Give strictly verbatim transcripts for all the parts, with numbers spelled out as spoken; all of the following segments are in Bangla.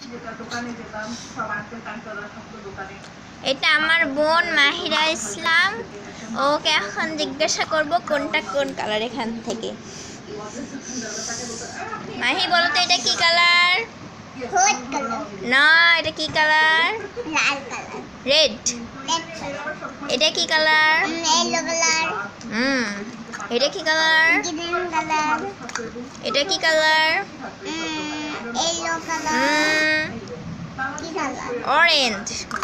এটা আমার বোন মাহিরা ইসলাম। ওকে এখন জিজ্ঞাসা করব কোনটা কোন কালার এখান থেকে। মাহি বলো তো এটা কি কালার? হলুদ কালার। না, এটা কি কালার? লাল কালার। রেড। এটা কি কালার? Yellow colour. হুম। এটা কি কালার? Green colour. এটা কি কালার? Yellow colour. হুম। কি কালার? অরেঞ্জ।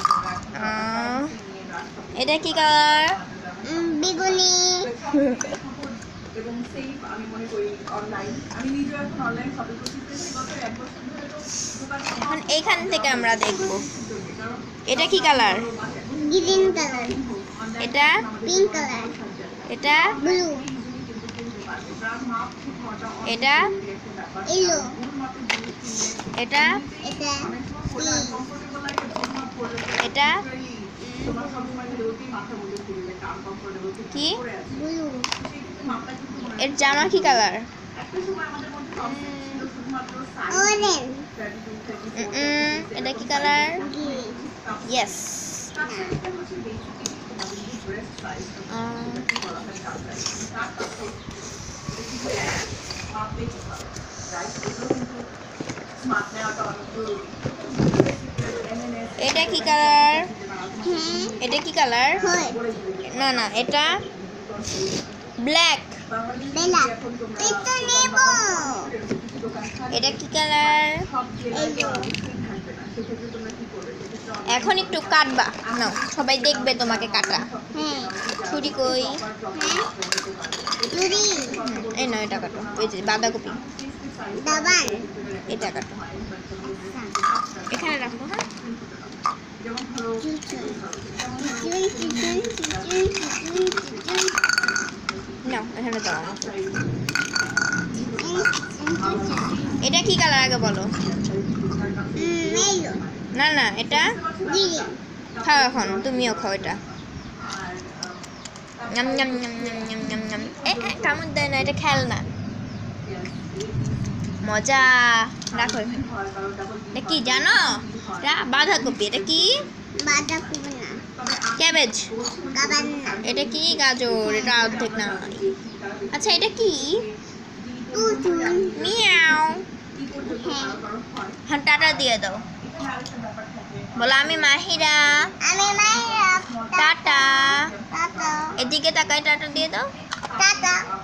এটা কি কালার? বেগুনি। এখন এইখান থেকে আমরা দেখব এটা কি কালার? Green colour. এটা পিঙ্ক কালার। এটা ব্লু। এটা ইয়েলো। এটা এটা এটা কি? ব্লু। এর জামা কি কালার? অরেঞ্জ। এটা কি কালার? গ্রিন। ইয়েস। এটা কি কালার? এটা কি কালার? না না, এটা ব্ল্যাক। বেলা। এটা নেব। এটা কি কালার? ইয়েলো। এখন একটু কাটবা, নাও সবাই দেখবে তোমাকে কাটা। হ্যাঁ। ছুরি কই? চুরি। এই না, এটা কাটো। ওই যে বাঁধাকপি, দাবান। এটা কাটো। এখানে রাখো। হ্যাঁ, নাও এখানে দাও আমাকে। এটা কি কালার আগে বলো? না না, এটা খাও, এখন তুমিও খাও এটা। নাম নাম নাম নাম নাম নাম নাম। এ কামড় দেয় না, এটা খেলনা। মজা। রাখো এখানে। এটা কি জানো? এটা বাঁধাকপি। এটা কি? বাঁধাকপি না, ক্যাবেজ। গাজর না, এটা কি? গাজর। এটা অর্ধেক না। আচ্ছা, এটা কি? টুটুল। মিয়াও। হ্যাঁ, হ্যাঁ, টাটা দিয়ে দাও। বলো আমি মাহিরা। আমি মাহিরা। টাটা। টাটা। এদিকে তাকাই টাটা দিয়ে দাও। টাটা।